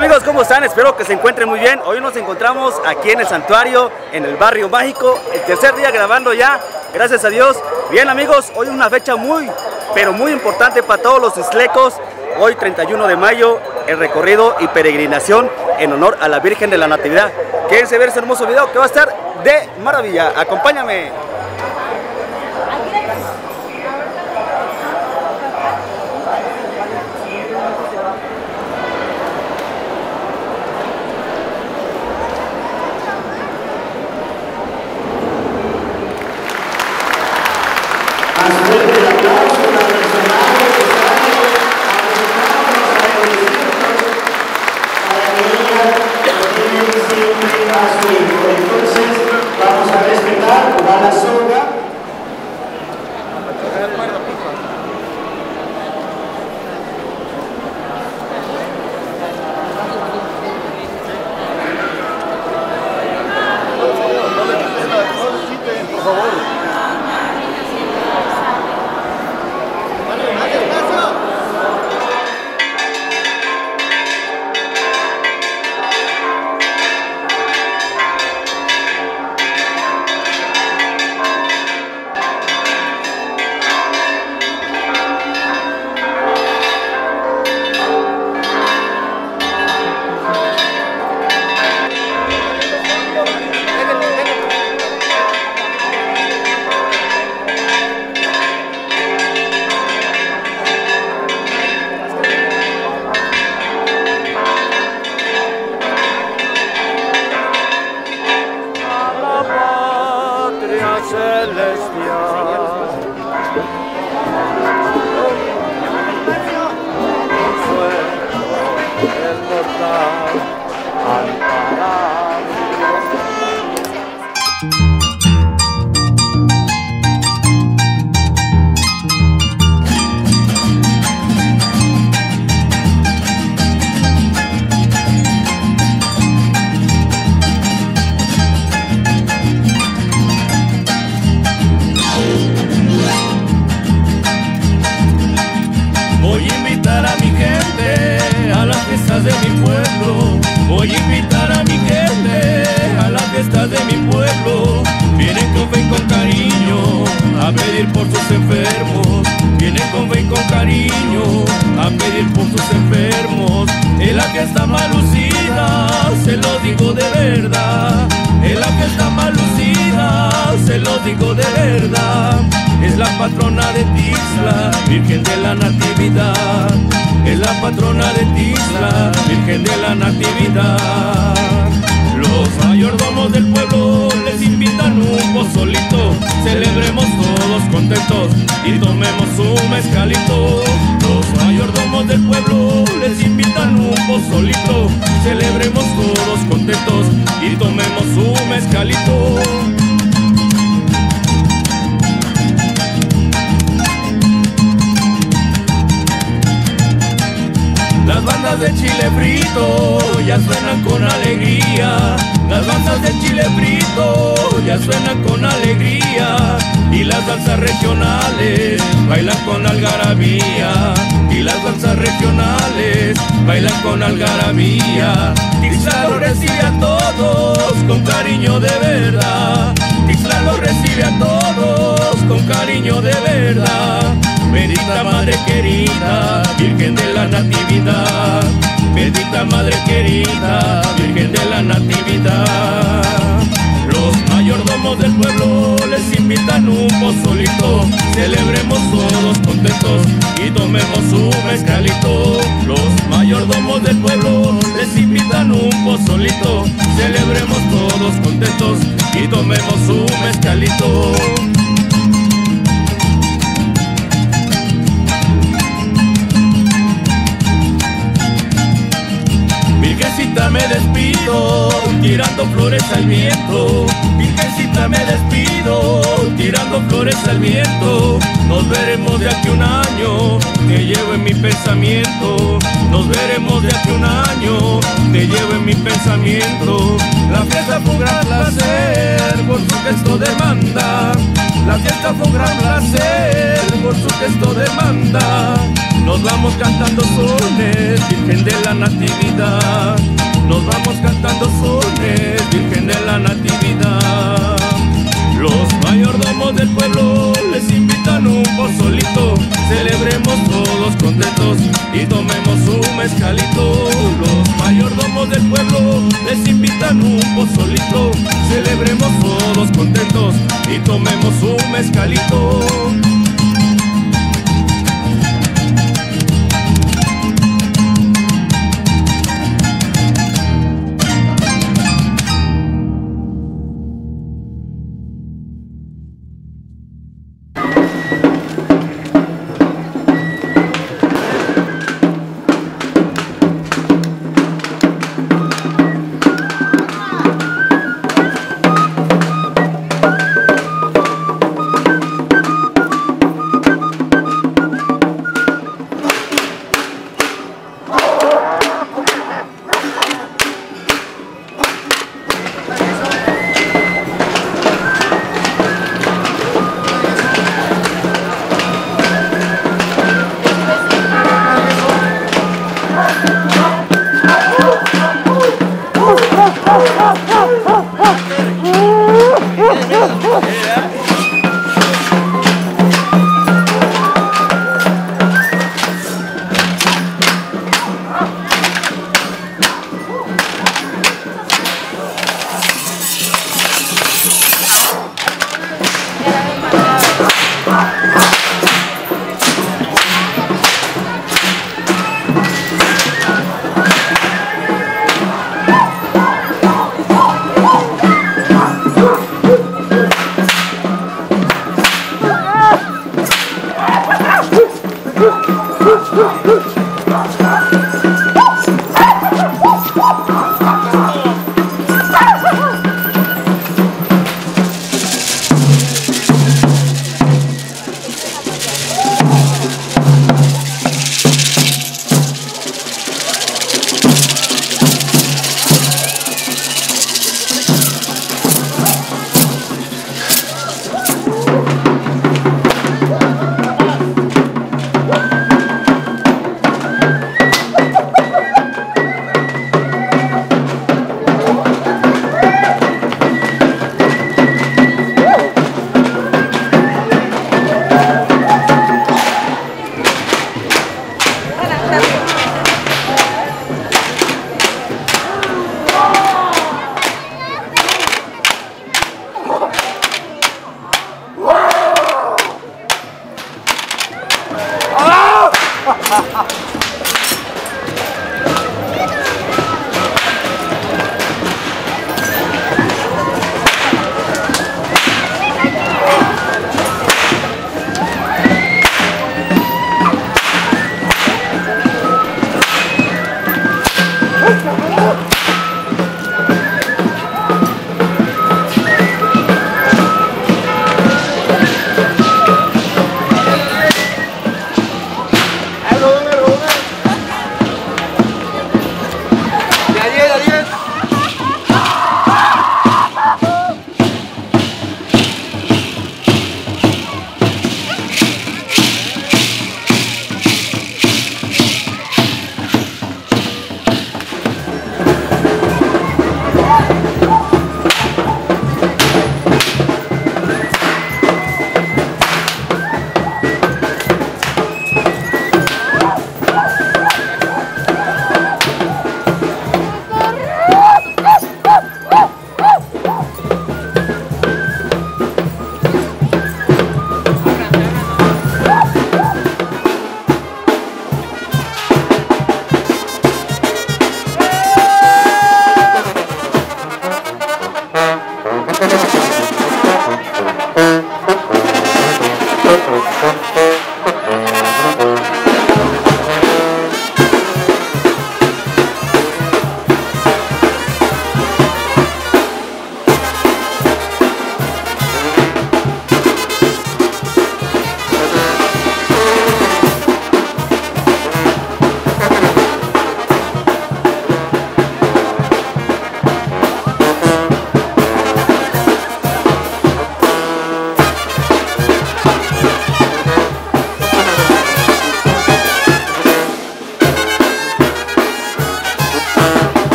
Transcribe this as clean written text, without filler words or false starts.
Amigos, ¿cómo están? Espero que se encuentren muy bien. Hoy nos encontramos aquí en el santuario, en el barrio mágico, el tercer día grabando ya, gracias a Dios. Bien amigos, hoy es una fecha pero muy importante para todos los islecos. Hoy 31 de mayo, el recorrido y peregrinación en honor a la Virgen de la Natividad. Quédense ver este hermoso video que va a estar de maravilla. Acompáñame. Entonces vamos a respetar, va la soga. Por favor. Voy a invitar a mi gente a las fiestas de mi pueblo. Voy a invitar a mi gente a las fiestas de mi pueblo. Vienen con fe y con cariño a pedir por sus enfermos. Vienen con fe y con cariño a pedir por sus enfermos. Es la fiesta más lucida, se lo digo de verdad. Es la fiesta más lucida, se lo digo de verdad. Es la patrona de Tixla, Virgen de la Natividad. Es la patrona de Tixla, Virgen de la Natividad. Los mayordomos del pueblo les invitan un pozolito. Celebremos todos contentos y tomemos un mezcalito. Los mayordomos del pueblo les invitan un pozolito. Celebremos todos contentos y tomemos un mezcalito. Las bandas de chile frito ya suenan con alegría. Las bandas de chile frito ya suenan con alegría. Y las danzas regionales bailan con algarabía. Y las danzas regionales bailan con algarabía. Tixla lo recibe a todos con cariño de verdad. Tixla lo recibe a todos con cariño de verdad. Bendita Madre querida, Virgen de la Natividad. Bendita Madre querida, Virgen de la Natividad. Los mayordomos del pueblo les invitan un pozolito. Celebremos todos contentos y tomemos un mezcalito. Los mayordomos del pueblo les invitan un pozolito. Celebremos todos contentos y tomemos un mezcalito. Virgencita me despido, tirando flores al viento. Virgencita me despido, tirando flores al viento. Nos veremos de aquí un año, te llevo en mi pensamiento. Nos veremos de aquí un año, te llevo en mi pensamiento. La fiesta fue un gran placer por su gesto de banda. La fiesta fue un gran placer por su gesto de banda. Nos vamos cantando sones Virgen de la Natividad. Nos vamos cantando sones, Virgen de la Natividad. Los mayordomos del pueblo les invitan un pozolito, celebremos todos contentos y tomemos un mezcalito. Los mayordomos del pueblo les invitan un pozolito, celebremos todos contentos y tomemos un mezcalito. Woo!